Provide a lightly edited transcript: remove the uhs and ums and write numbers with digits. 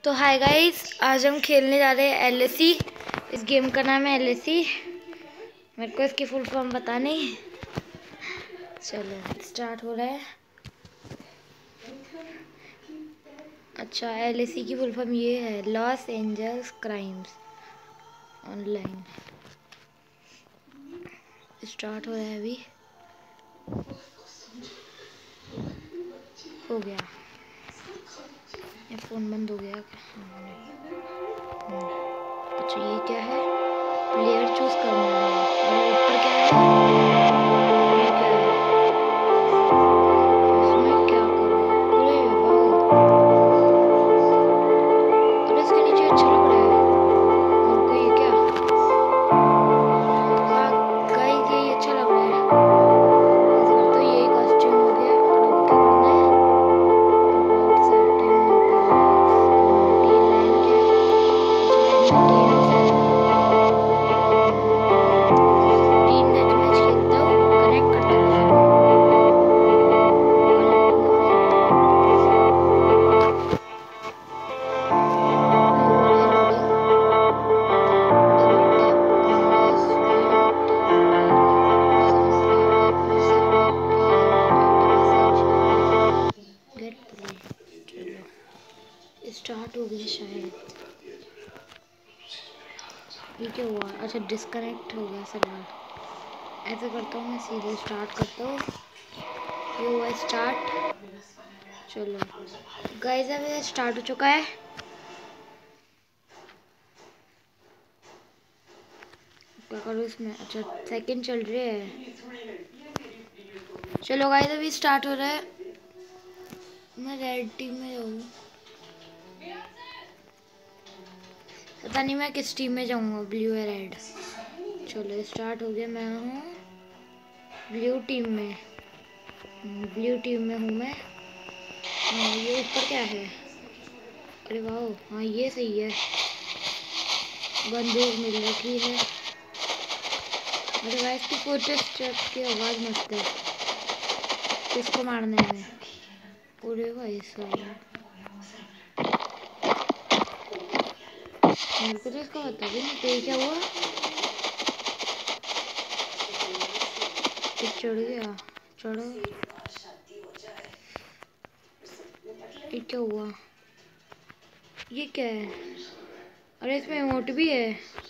तो hi guys, आज हम खेलने जा रहे हैं एलएसी। इस गेम का नाम है एलएसी। मेरे को इसकी फुल फॉर्म पता नहीं। चलो स्टार्ट हो रहा है। अच्छा, एलएसी की फुल फॉर्म ये है, Los Angeles crimes online. Start हो रहा है अभी। हो गया। ये फ़ोन बंद हो गया क्या? अच्छा, ये क्या है? प्लेयर चूज करना है। और ऊपर क्या है? ये क्या है? इसमें क्या करूँ? अरे वाह! और इसके नीचे अच्छा लग रहा है। और कोई ये क्या? वाह गाइस, ये अच्छा लग रहा है। ऐसे करते हो, यही कॉस्ट्यूम हो गया। और अब क्या करना है? अबाउट सेटिंग कम्युनिटी लैन क्या है? अच्छा, लैन में गेम्स है। टीम डेथ मैच खेलता हूँ, कनेक्ट करता हूँ उसे। कनेक्ट हुआ। अभी हो रहा है loading. Double tap on this event, send private message with team message, get play. चलो स्टार्ट हो गया शायद। ये क्या हुआ? अच्छा, डिस्कनेक्ट हो गया सर्वर। ऐसे करता हूँ, मैं सीधे स्टार्ट करता हूँ। ये हुआ स्टार्ट। चलो गाइस, अब ये स्टार्ट हो चुका है। क्या करूँ इसमें? अच्छा, सेकंड चल रहे हैं। चलो गाइस, अभी स्टार्ट हो रहा है। मैं रेड टीम में जाऊँ, पता नहीं मैं किस टीम में जाऊँगा, ब्लू या रेड। चलो स्टार्ट हो गया। मैं हूँ ब्लू टीम में। ब्लू टीम में हूँ मैं। हाँ, ये ऊपर क्या है? अरे वाह, हाँ ये सही है। बंदूक मिल रखी है। अरे भाई, इसकी फुटस्टेप की आवाज़ मस्त है। किसको मारना है हमें? अरे भाई साहब, मेरे को तो इसका पता भी नहीं। तो ये क्या हुआ? ये चढ़ गया। चढ़ो। ये क्या हुआ? ये क्या है? अरे इसमें इमोट भी है।